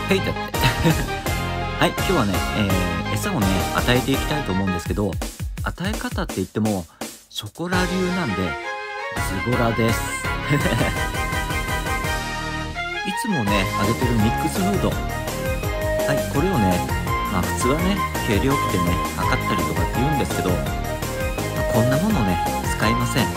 へいだって。はい、今日はね、餌をね、与えていきたいと思うんですけど、与え方って言っても、ショコラ流なんで、ズボラです。いつもね、あげてるミックスフード。はい、これをね、普通はね、計量器でね、測ったりとかって言うんですけど、こんなものね、使いません。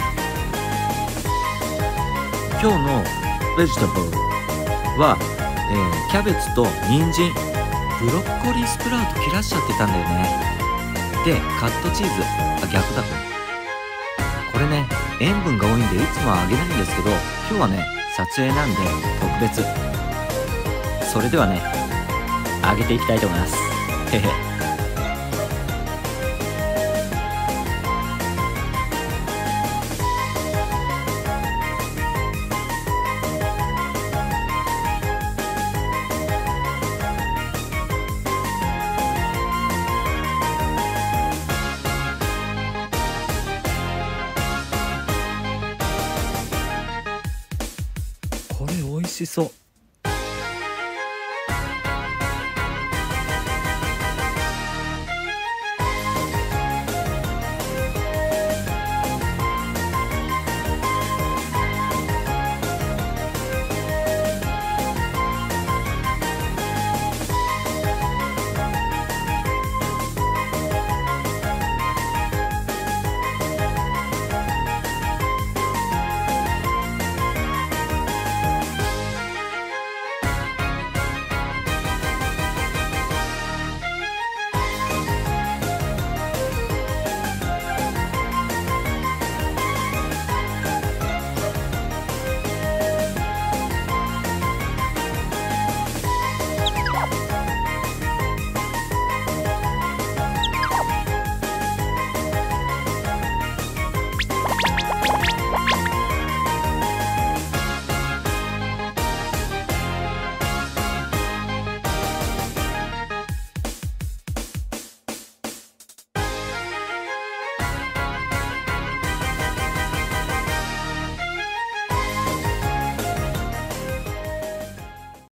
今日のベジタブルは、キャベツと人参、ブロッコリースプラウト切らしちゃってたんだよね。で、カットチーズ、逆だこれね、塩分が多いんでいつもはあげないんですけど、今日はね、撮影なんで特別。それではね、あげていきたいと思います。へへ。これ美味しそう。